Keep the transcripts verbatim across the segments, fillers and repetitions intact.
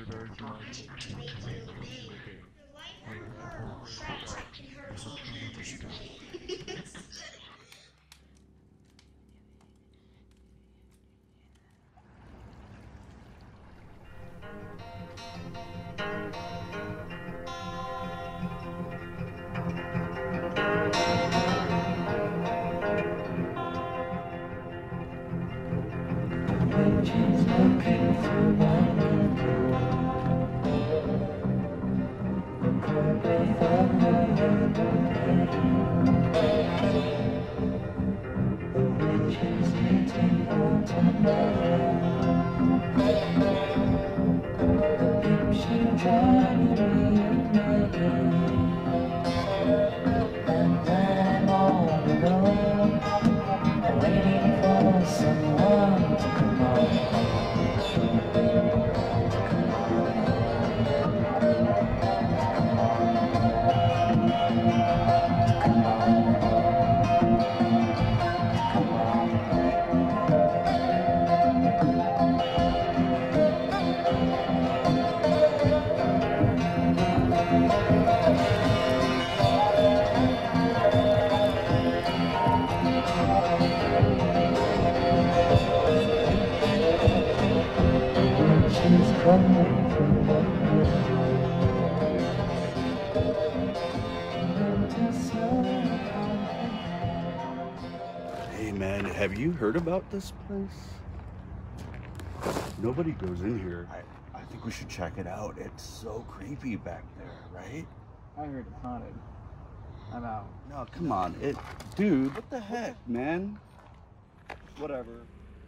Hey man, have you heard about this place? Nobody goes in here. I, I think we should check it out. It's so creepy back there, right? I heard it's haunted. I'm out. No, come on. It, dude, what the heck, man? Whatever.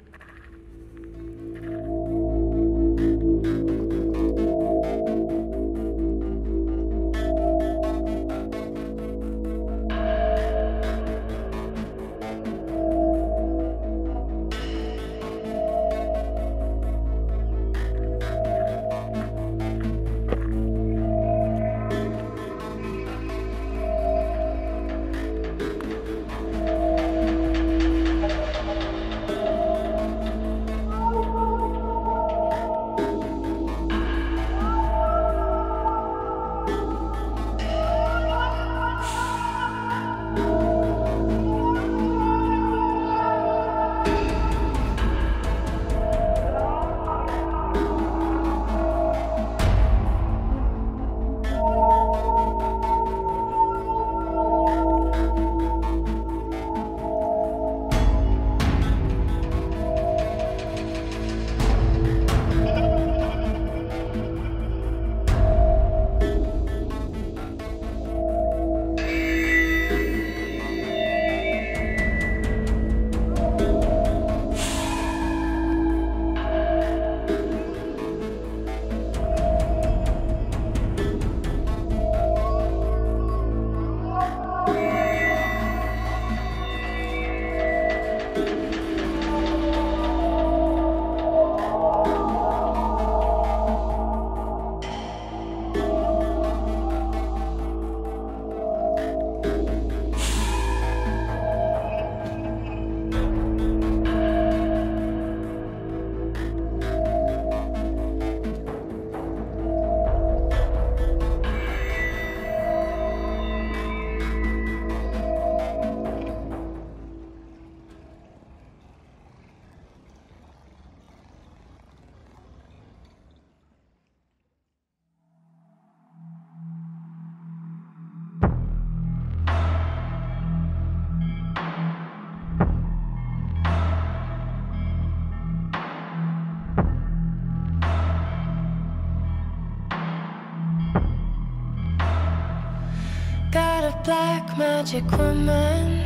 Black magic woman,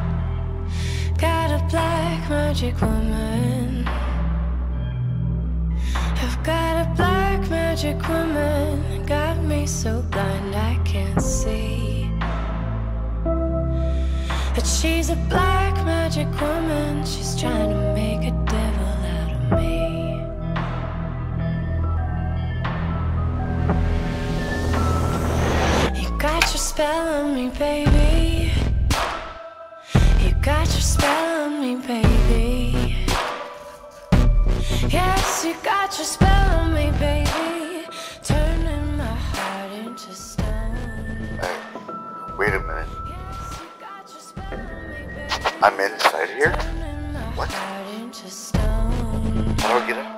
got a black magic woman. I've got a black magic woman, got me so blind I can't see. But she's a black magic woman, she's trying to make a devil out of me. Got your spell on me, baby. You got your spell on me, baby. Yes, you got your spell on me, baby. I'm inside here? What? How do I get in?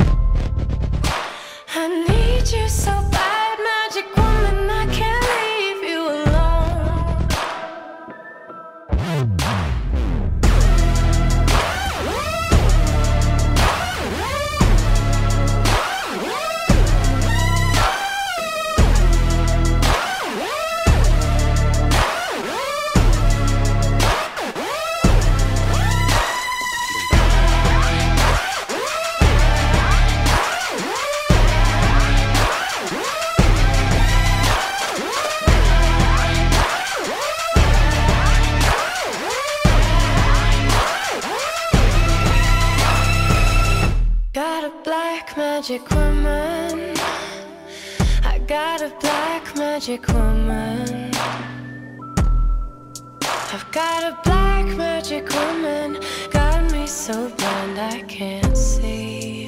I need you so bad, magic woman, I can't leave you alone. Got a black magic woman. I got a black magic woman. I've got a black magic woman. Got me so blind I can't see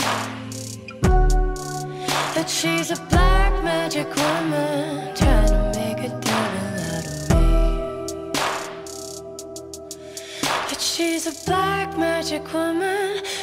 that she's a black magic woman, trying to make a devil out of me. That she's a black magic woman.